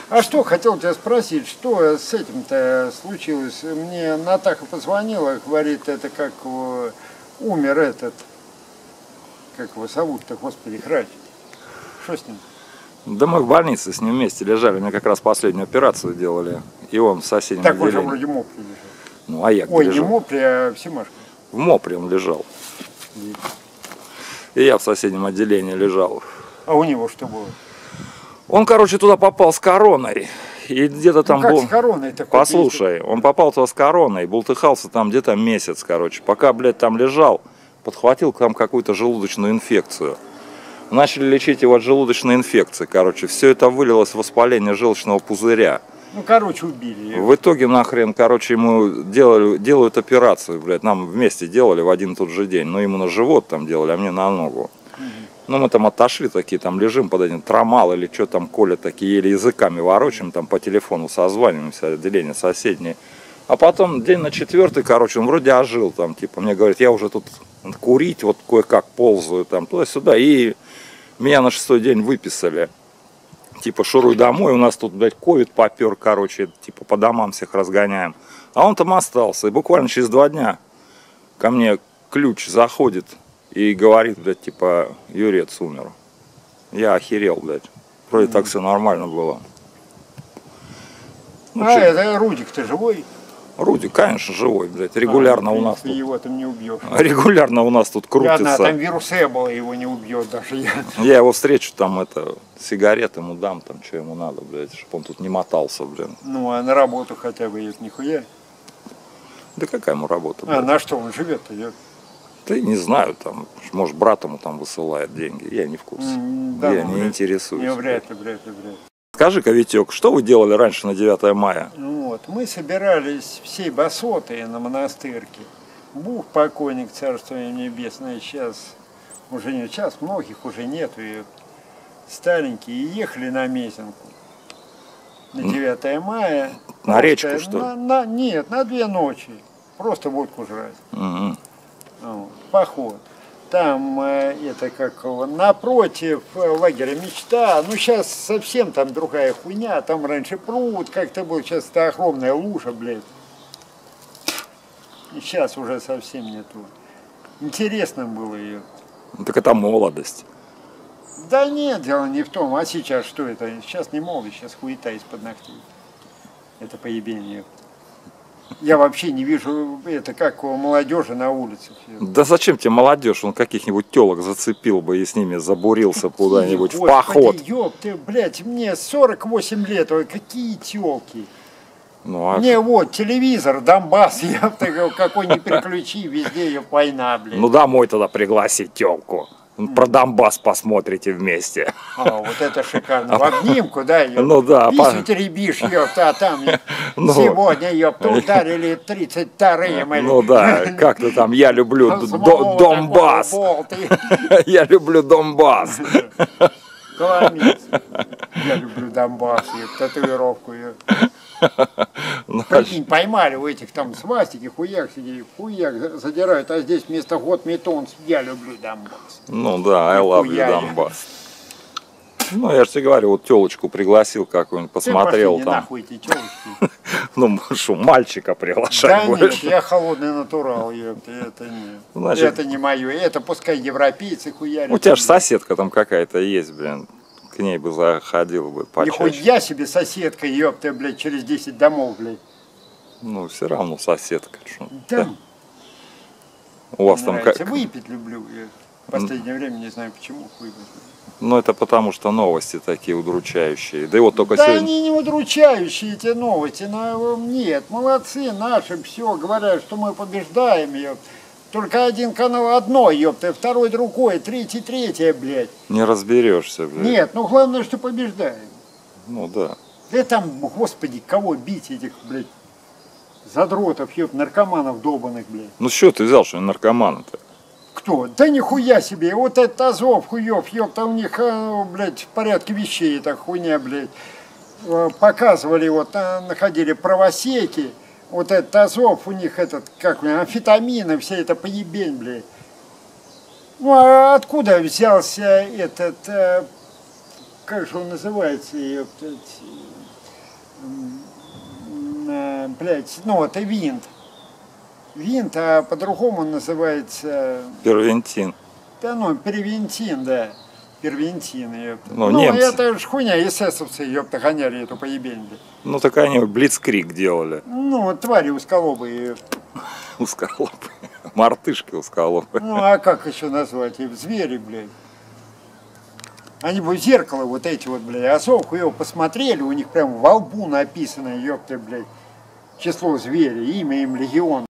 А что, хотел тебя спросить, что с этим-то случилось? Мне Натаха позвонила, говорит, это как умер этот, как его зовут-то, господи, Храч. Что с ним? Да мы в больнице с ним вместе лежали, мне как раз последнюю операцию делали, и он в соседнем так отделении. Так он же вроде Мопри лежал. Ну, а я где Ой, лежал? не Мопри, а Всемашко. В Мопре он лежал. И я в соседнем отделении лежал. А у него что было? Он, короче, туда попал с короной. И где-то там как был... с короной такой? Послушай, он попал туда с короной, бултыхался там где-то месяц, короче. Пока, блядь, там лежал, подхватил там какую-то желудочную инфекцию. Начали лечить его от желудочной инфекции, короче. Все это вылилось в воспаление желчного пузыря. Ну, короче, убили его. В итоге, нахрен, короче, ему делают операцию, блядь. Нам вместе делали в один и тот же день. Но ему на живот там делали, а мне на ногу. Ну, мы там отошли такие, там лежим под этим тромал или что там колят такие, еле языками ворочаем, там по телефону созваниваемся, отделение соседнее. А потом день на 4-й, короче, он вроде ожил там, типа, мне говорит, я уже тут курить, вот кое-как ползаю там туда-сюда, и меня на 6-й день выписали. Типа, шуруй домой, у нас тут, блядь, ковид попер, короче, типа, по домам всех разгоняем. А он там остался, и буквально через 2 дня ко мне ключ заходит и говорит, блядь, типа, Юрец умер. Я охерел, блядь. Вроде так все нормально было. Ну, это Рудик-то живой? Рудик, конечно, живой, блядь. Регулярно у нас тут. Его там не убьешь. Регулярно у нас тут крутится. Ладно, там вирус Эбола его не убьет даже я. Я его встречу, там сигарет ему дам, там что ему надо, блядь, чтобы он тут не мотался, блин. Ну, а на работу хотя бы это нихуя. Да какая ему работа, блядь? А на что он живет-то? Да не знаю, там, может, брат ему там высылает деньги, я не в курсе. Да, я не интересуюсь. Не, вряд ли. Скажи-ка, Витек, что вы делали раньше на 9 мая? Ну вот, мы собирались всей басотой на монастырке. Бух покойник, царство им небесное, сейчас уже не час, многих уже нету, и старенькие, и ехали на Мезенку. На 9 мая. На речку, что ли? Нет, на 2 ночи. Просто водку жрать. Угу. Вот, поход. Там это как напротив лагеря Мечта. Ну сейчас совсем там другая хуйня. Там раньше пруд как-то был, сейчас это огромная лужа, блядь. И сейчас уже совсем нету. Интересно было ее. Ну, так это молодость. Да нет, дело не в том. А сейчас что это? Сейчас не молодость, сейчас хуета из-под ногтей. Это поебение. Я вообще не вижу это как у молодежи на улицах. Да зачем тебе молодежь? Он каких-нибудь телок зацепил бы и с ними забурился куда-нибудь в поход. Ёб ты, блядь, мне 48 лет, ой, какие телки. Ну, а... Мне вот телевизор, Донбасс, я какой ни переключи, везде ее война, блядь. Ну домой тогда пригласи телку. Про Донбасс посмотрите вместе. А, вот это шикарно. В обнимку, да, ёпта. Ну да. Вису теребишь, ёпта, а там сегодня, ёпта, ударили 32-е. Ну да, как ты там, я люблю Донбасс. Я люблю Донбасс. Я люблю Донбасс, татуировку. Прикинь, поймали у этих там свастики, хуяк сидели, хуяк задирают, а здесь вместо год метон, я люблю Донбасс. Ну да, I love you, Донбасс. Ну, я же тебе говорю, вот телочку пригласил какую-нибудь, посмотрел там. Нахуй эти телочки. Ну, что, мальчика приглашать да будешь? Нет, я холодный натурал, это не. Значит, это не мое, это пускай европейцы хуярят. У тебя же соседка там какая-то есть, блин. К ней бы заходил бы почаще. Нихуя себе соседка, ёпта, блядь, через 10 домов, блядь. Ну, все равно соседка. Что? Да. У вас там как? Выпить люблю. Я в последнее время не знаю почему хуй. Ну, это потому что новости такие удручающие. Да и вот только да сегодня... они не удручающие, эти новости. Но нет, молодцы наши, все, говорят, что мы побеждаем, ёпта. Только один канал одно, ёпта, второй другой, третий, блядь. Не разберешься, блядь. Нет, ну главное, что побеждаем. Ну да. Да там, господи, кого бить этих, блядь, задротов, ёпта, наркоманов долбаных, блядь. Ну что ты взял, что они наркоманы-то? Кто? Да нихуя себе, вот этот Азов, хуёв, ёпта, у них, блядь, в порядке вещей эта хуйня, блядь. Показывали, вот, находили правосеки. Вот этот Азов, у них этот, как амфетамины, вся эта поебень, блядь. Ну, а откуда взялся этот, как же он называется, блядь, ну это винт. Винт, а по-другому называется... Первентин. Да ну, первентин, да. Первентин, ёпта. Ну, Ну немцы. это ж хуйня, эсэсовцы, ёпта, гоняли эту поебень. Ну так они блицкриг делали. Ну, твари узколобые. Узколобые. Мартышки узколобые. Ну, а как еще назвать? Звери, блядь. Они бы в зеркало вот эти вот, блядь, осовку его посмотрели, у них прям во лбу написано, ёпта, блядь, число зверя, имя им легион.